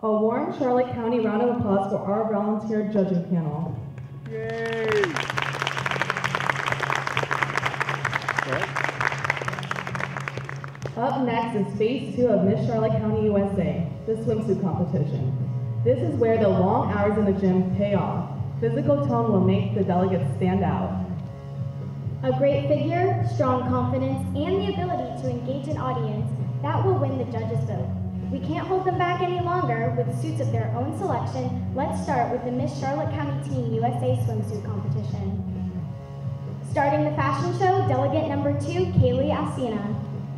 A warm Charlotte County round of applause for our volunteer judging panel. Yay! Up next is Phase 2 of Miss Charlotte County, USA, the swimsuit competition. This is where the long hours in the gym pay off. Physical tone will make the delegates stand out. A great figure, strong confidence, and the ability to engage an audience, that will win the judges' vote. We can't hold them back any longer with suits of their own selection. Let's start with the Miss Charlotte County Team USA swimsuit competition. Starting the fashion show, delegate number 2, Kaylee Asina.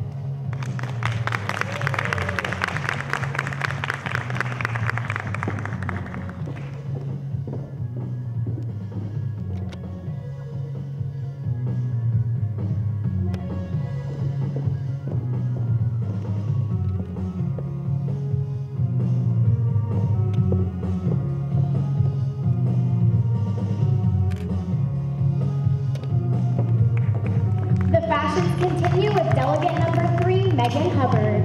Continue with delegate number 3, Megan Hubbard.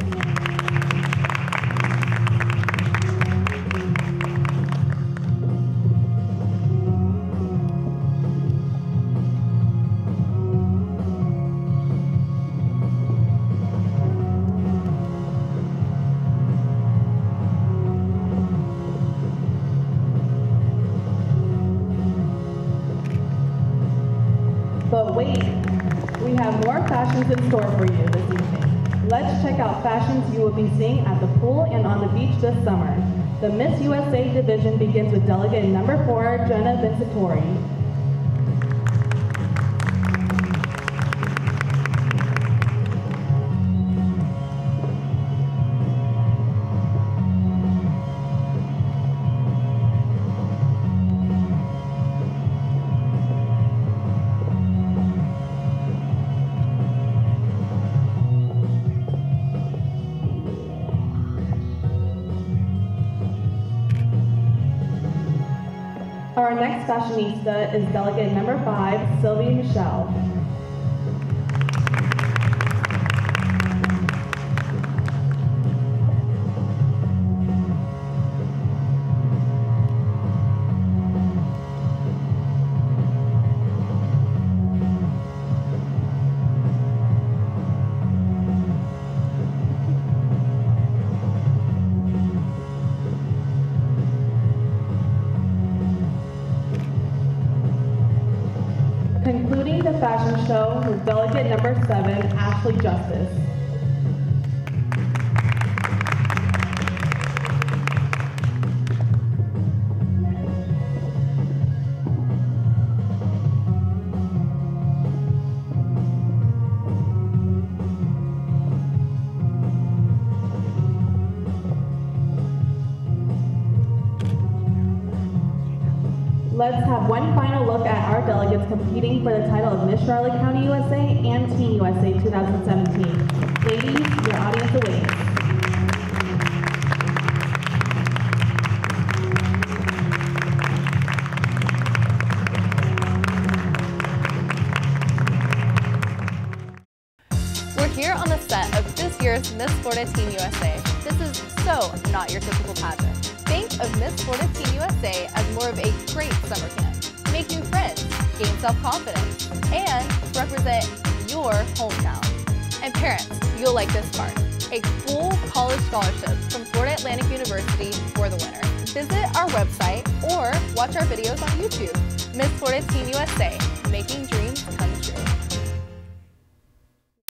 But wait, we have more fashions in store for you this evening. Let's check out fashions you will be seeing at the pool and on the beach this summer. The Miss USA division begins with delegate number 4, Jenna Vincitori. Our next fashionista is delegate number 5, Sylvie Michelle. Concluding the fashion show with delegate number 7, Ashley Justice. Let's have one final look at our delegates competing for the title of Miss Charlotte County USA and Teen USA 2017. Ladies, your audience awaits. We're here on the set of this year's Miss Florida Teen USA. This is so not your typical pageant. Think of Miss Florida Teen USA as more of a great summer camp. Make new friends, gain self-confidence, and represent your hometown. And parents, you'll like this part. A full college scholarship from Florida Atlantic University for the winner. Visit our website or watch our videos on YouTube. Miss Florida Teen USA, making dreams